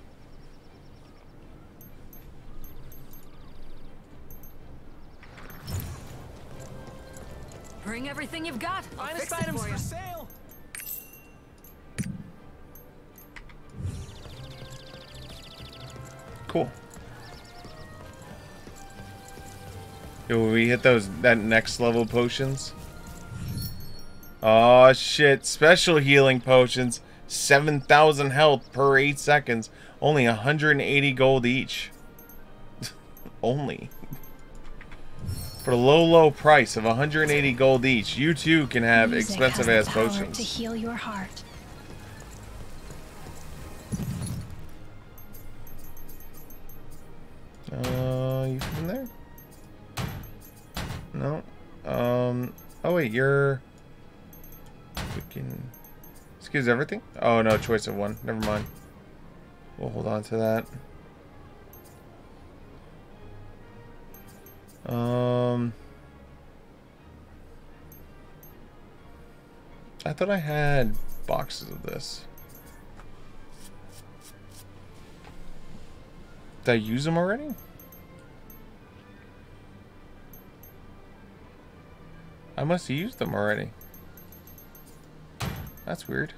Bring everything you've got. I'll Finest fix it items for you. for sale. Cool. Yo, will we hit that next level potions? Oh shit, special healing potions. 7,000 health per 8 seconds. Only 180 gold each. Only. For the low price of 180 gold each, you too can have expensive ass potions. To heal your heart. You from there? No. Oh wait, you're freaking. Excuse everything? Oh no, choice of one. Never mind. We'll hold on to that. I thought I had boxes of this. Did I use them already? I must have used them already. That's weird.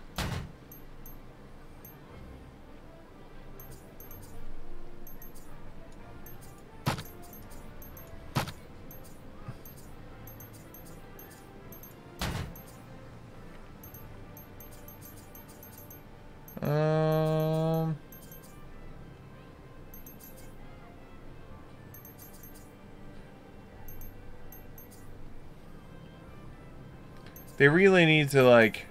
They really need to, like,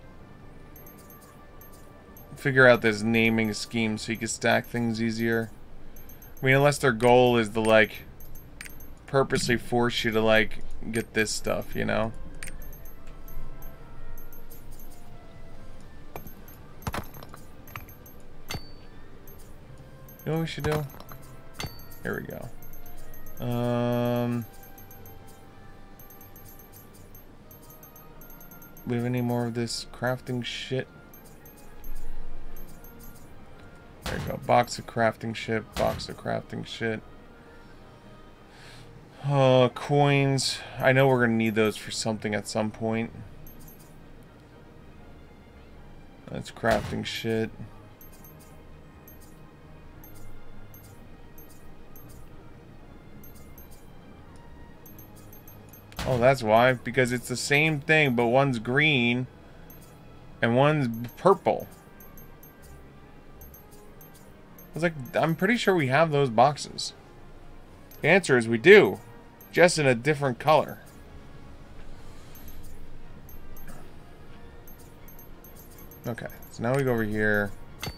figure out this naming scheme so you can stack things easier. I mean, unless their goal is to, like, purposely force you to, like, get this stuff, you know? You know what we should do? Here we go. We have any more of this crafting shit? There you go. Box of crafting shit. Box of crafting shit. Coins. I know we're gonna need those for something at some point. That's crafting shit. Oh, that's why. Because it's the same thing, but one's green and one's purple. I was like, I'm pretty sure we have those boxes. The answer is we do. Just in a different color. Okay, so now we go over here.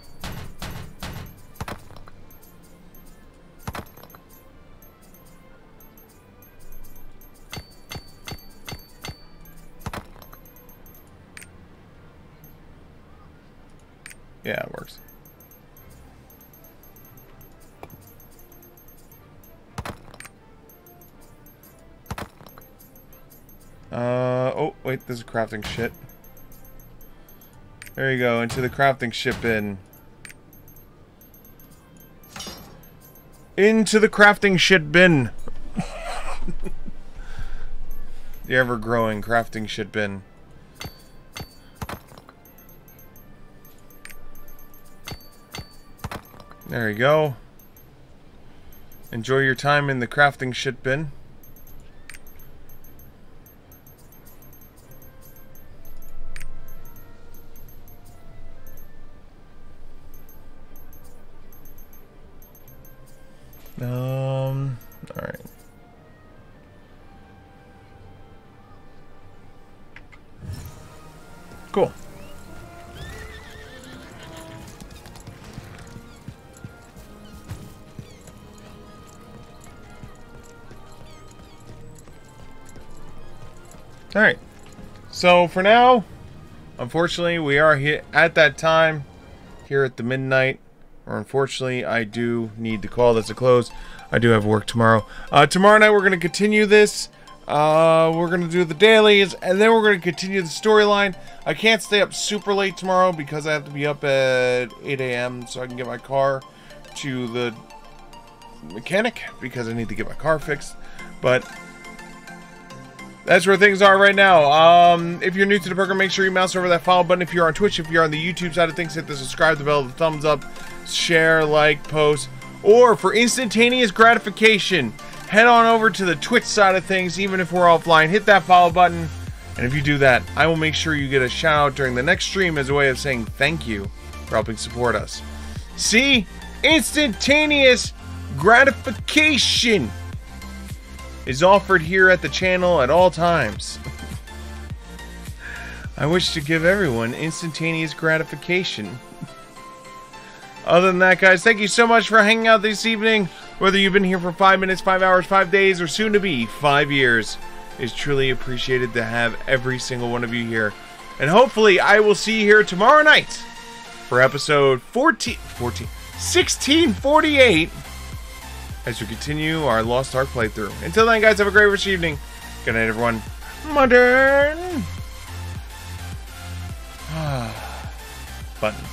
Yeah, it works. Oh, wait, this is crafting shit. There you go, into the crafting shit bin. Into the crafting shit bin. The ever-growing crafting shit bin. There you go. Enjoy your time in the crafting shit bin. Alright. Cool. Alright, so for now, unfortunately, we are here at that time, here at the midnight, or unfortunately, I do need to call this a close. I do have work tomorrow. Tomorrow night, we're going to continue this. We're going to do the dailies, and then we're going to continue the storyline. I can't stay up super late tomorrow because I have to be up at 8 a.m. so I can get my car to the mechanic because I need to get my car fixed. But that's where things are right now. If you're new to the program, make sure you mouse over that follow button. If you're on Twitch, if you're on the YouTube side of things, hit the subscribe, the bell, the thumbs up, share, like, post, Or for instantaneous gratification, head on over to the Twitch side of things, even if we're offline. Hit that follow button. And if you do that, I will make sure you get a shout out during the next stream as a way of saying thank you for helping support us. See? Instantaneous gratification is offered here at the channel at all times. I wish to give everyone instantaneous gratification. Other than that, guys, thank you so much for hanging out this evening. Whether you've been here for 5 minutes, 5 hours, 5 days, or soon to be 5 years, it's truly appreciated to have every single one of you here. And hopefully I will see you here tomorrow night for episode 1648 as we continue our Lost Ark playthrough. Until then, guys, have a great rest of the evening. Good night, everyone. Modern button.